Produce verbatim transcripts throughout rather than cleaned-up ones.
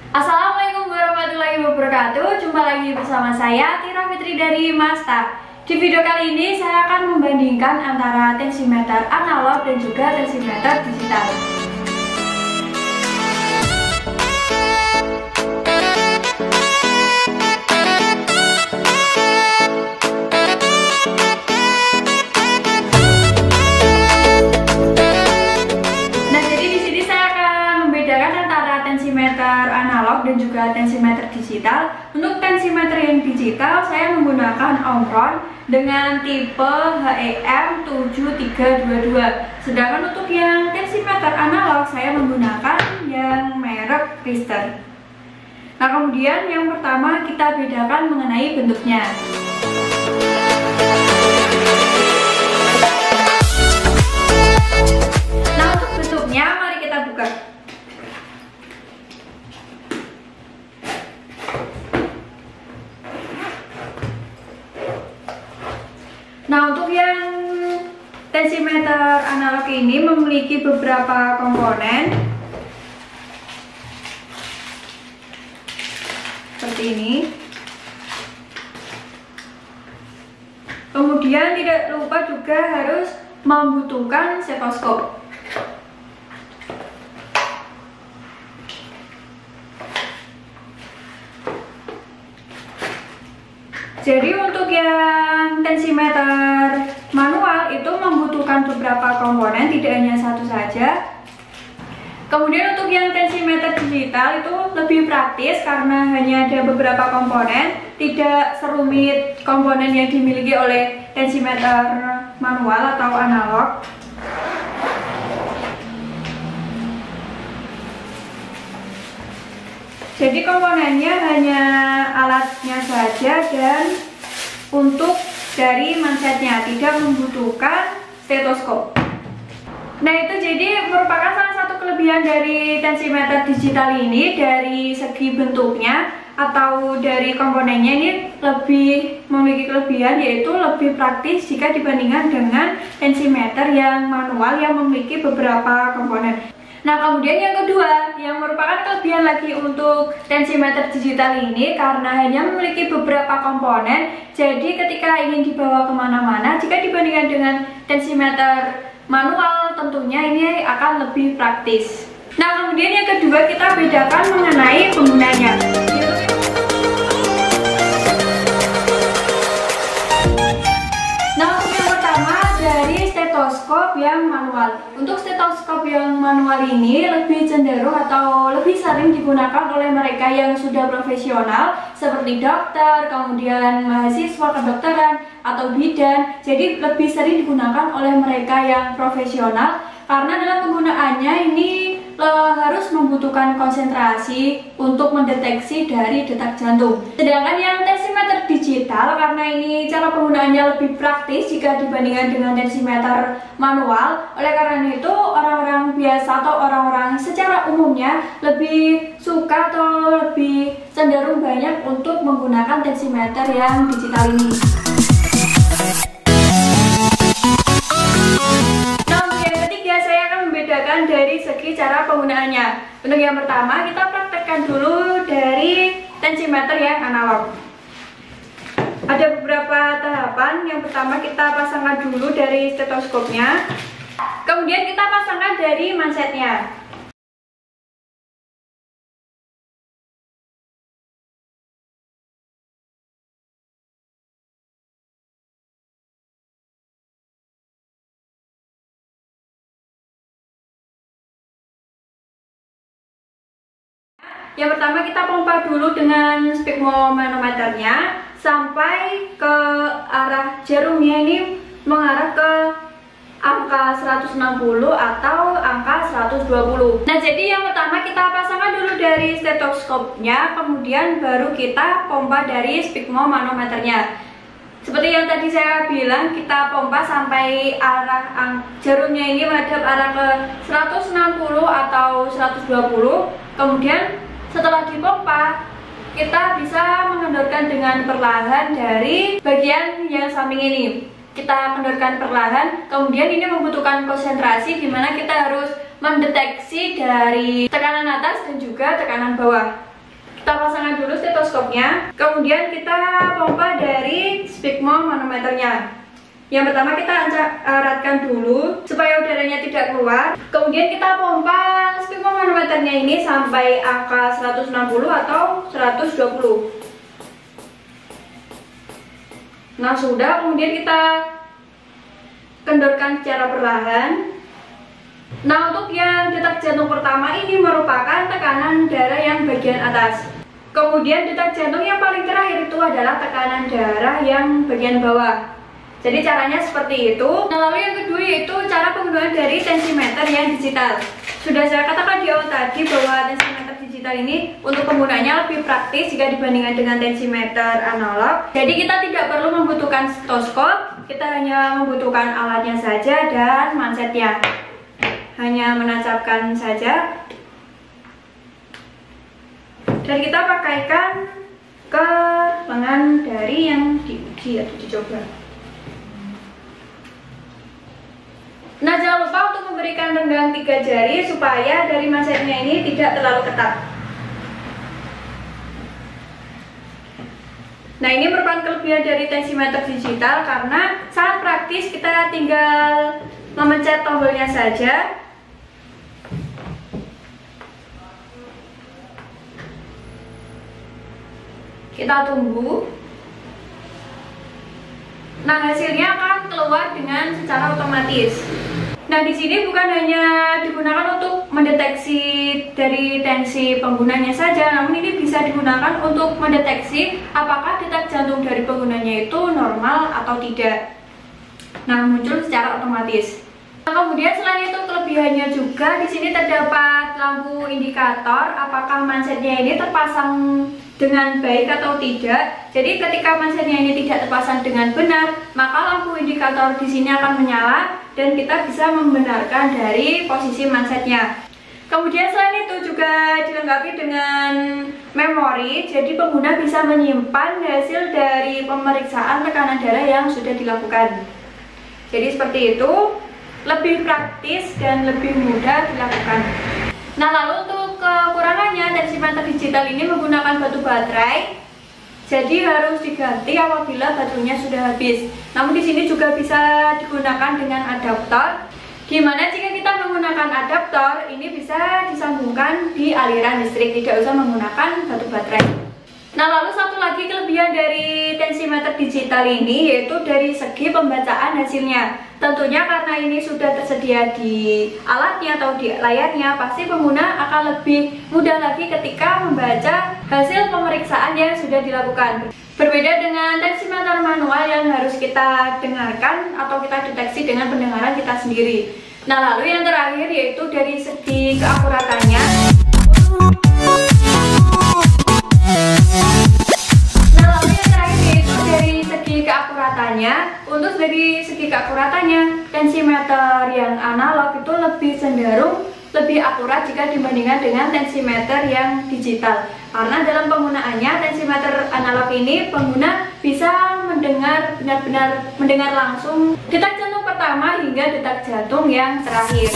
Assalamualaikum warahmatullahi wabarakatuh. Jumpa lagi bersama saya Tira Fitri dari Masta. Di video kali ini saya akan membandingkan antara tensimeter analog dan juga tensimeter digital. Tensimeter analog dan juga tensimeter digital. Untuk tensimeter yang digital saya menggunakan Omron dengan tipe H E M tujuh tiga dua dua. Sedangkan untuk yang tensimeter analog saya menggunakan yang merek Richter. Nah, kemudian yang pertama kita bedakan mengenai bentuknya. Nah, untuk bentuknya mari kita buka. Nah, untuk yang tensimeter analog ini memiliki beberapa komponen seperti ini. Kemudian tidak lupa juga harus membutuhkan stetoskop. Jadi untuk yang tensimeter manual itu membutuhkan beberapa komponen, tidak hanya satu saja. Kemudian untuk yang tensimeter digital itu lebih praktis karena hanya ada beberapa komponen, tidak serumit komponen yang dimiliki oleh tensimeter manual atau analog. Jadi komponennya hanya alatnya saja dan untuk dari mansetnya, tidak membutuhkan stetoskop. Nah, itu jadi merupakan salah satu kelebihan dari tensimeter digital ini. Dari segi bentuknya atau dari komponennya ini lebih memiliki kelebihan, yaitu lebih praktis jika dibandingkan dengan tensimeter yang manual yang memiliki beberapa komponen. Nah, kemudian yang kedua yang merupakan kelebihan lagi untuk tensimeter digital ini karena hanya memiliki beberapa komponen, jadi ketika ingin dibawa kemana-mana jika dibandingkan dengan tensimeter manual tentunya ini akan lebih praktis. Nah, kemudian yang kedua kita bedakan mengenai penggunanya. Stetoskop yang manual. Untuk stetoskop yang manual ini lebih cenderung atau lebih sering digunakan oleh mereka yang sudah profesional seperti dokter, kemudian mahasiswa kedokteran atau bidan. Jadi lebih sering digunakan oleh mereka yang profesional karena dalam penggunaannya ini uh, harus membutuhkan konsentrasi untuk mendeteksi dari detak jantung. Sedangkan yang tensimeter digital karena ini cara penggunaannya lebih praktis jika dibandingkan dengan tensimeter manual, oleh karena itu orang-orang biasa atau orang-orang secara umumnya lebih suka atau lebih cenderung banyak untuk menggunakan tensimeter yang digital ini. Dari segi cara penggunaannya. Untuk yang pertama kita praktekkan dulu dari tensimeter yang analog. Ada beberapa tahapan. Yang pertama kita pasangkan dulu dari stetoskopnya, kemudian kita pasangkan dari mansetnya. Yang pertama kita pompa dulu dengan sphygmomanometernya sampai ke arah jarumnya ini mengarah ke angka seratus enam puluh atau angka seratus dua puluh. Nah, jadi yang pertama kita pasangkan dulu dari stetoskopnya, kemudian baru kita pompa dari sphygmomanometernya. Seperti yang tadi saya bilang, kita pompa sampai arah jarumnya ini menghadap arah ke seratus enam puluh atau seratus dua puluh. Kemudian setelah dipompa, kita bisa mengendorkan dengan perlahan dari bagian yang samping ini. Kita kendorkan perlahan, kemudian ini membutuhkan konsentrasi di mana kita harus mendeteksi dari tekanan atas dan juga tekanan bawah. stetoskopnya, kemudian kita pompa dari sphygmomanometernya manometernya. Yang pertama kita eratkan dulu supaya udaranya tidak keluar. Kemudian kita pompa sphygmomanometernya ini sampai angka seratus enam puluh atau seratus dua puluh. Nah sudah, kemudian kita kendorkan secara perlahan. Nah untuk yang detak jantung pertama ini merupakan tekanan darah yang bagian atas. Kemudian detak jantung yang paling terakhir itu adalah tekanan darah yang bagian bawah. Jadi caranya seperti itu. Nah lalu yang kedua yaitu cara penggunaan dari tensimeter yang digital. Sudah saya katakan di awal tadi bahwa tensimeter digital ini untuk penggunanya lebih praktis jika dibandingkan dengan tensimeter analog. Jadi kita tidak perlu membutuhkan stetoskop, kita hanya membutuhkan alatnya saja dan mansetnya. Hanya menancapkan saja dan kita pakaikan ke lengan dari yang diuji atau dicoba. Nah jangan lupa untuk memberikan renggang tiga jari supaya dari mansetnya ini tidak terlalu ketat. Nah ini merupakan kelebihan dari tensimeter digital karena sangat praktis, kita tinggal memencet tombolnya saja. Kita tunggu. Nah hasilnya akan keluar dengan secara otomatis. Nah di sini bukan hanya digunakan untuk mendeteksi dari tensi penggunanya saja, namun ini bisa digunakan untuk mendeteksi apakah detak jantung dari penggunanya itu normal atau tidak. Nah muncul secara otomatis. Nah, kemudian selain itu kelebihannya juga di sini terdapat lampu indikator apakah mansetnya ini terpasang dengan baik atau tidak. Jadi ketika mansetnya ini tidak terpasang dengan benar, maka lampu indikator di sini akan menyala dan kita bisa membenarkan dari posisi mansetnya. Kemudian selain itu juga dilengkapi dengan memori, jadi pengguna bisa menyimpan hasil dari pemeriksaan tekanan darah yang sudah dilakukan. Jadi seperti itu, lebih praktis dan lebih mudah dilakukan. Nah lalu untuk kekurangannya, tensimeter digital ini menggunakan batu baterai, jadi harus diganti apabila baterainya sudah habis. Namun di sini juga bisa digunakan dengan adaptor, dimana jika kita menggunakan adaptor ini bisa disambungkan di aliran listrik, tidak usah menggunakan batu baterai. Nah lalu satu lagi kelebihan dari tensimeter digital ini yaitu dari segi pembacaan hasilnya. Tentunya karena ini sudah tersedia di alatnya atau di layarnya, pasti pengguna akan lebih mudah lagi ketika membaca hasil pemeriksaan yang sudah dilakukan. Berbeda dengan tensimeter manual yang harus kita dengarkan atau kita deteksi dengan pendengaran kita sendiri. Nah lalu yang terakhir yaitu dari segi keakuratannya. Keakuratannya, untuk dari segi keakuratannya, tensimeter yang analog itu lebih cenderung lebih akurat jika dibandingkan dengan tensimeter yang digital. Karena dalam penggunaannya, tensimeter analog ini pengguna bisa mendengar benar-benar mendengar langsung detak jantung pertama hingga detak jantung yang terakhir.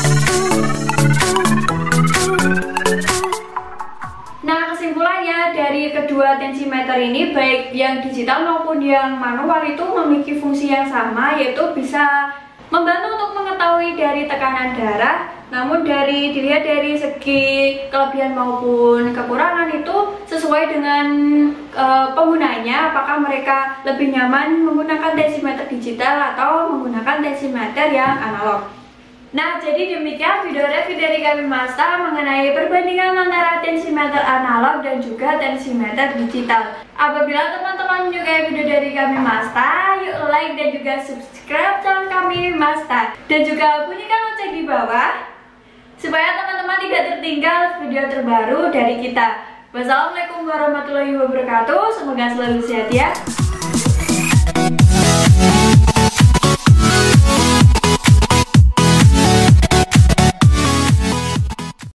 Nah kesimpulannya dari kedua tensimeter ini, baik yang digital maupun yang manual itu memiliki fungsi yang sama, yaitu bisa membantu untuk mengetahui dari tekanan darah. Namun dari dilihat dari segi kelebihan maupun kekurangan itu sesuai dengan e, penggunanya, apakah mereka lebih nyaman menggunakan tensimeter digital atau menggunakan tensimeter yang analog. Nah, jadi demikian video review dari kami Masta mengenai perbandingan antara tensimeter analog dan juga tensimeter digital. Apabila teman-teman menyukai video dari kami Masta, yuk like dan juga subscribe channel kami Masta. Dan juga bunyikan lonceng di bawah, supaya teman-teman tidak tertinggal video terbaru dari kita. Wassalamualaikum warahmatullahi wabarakatuh, semoga selalu sehat ya.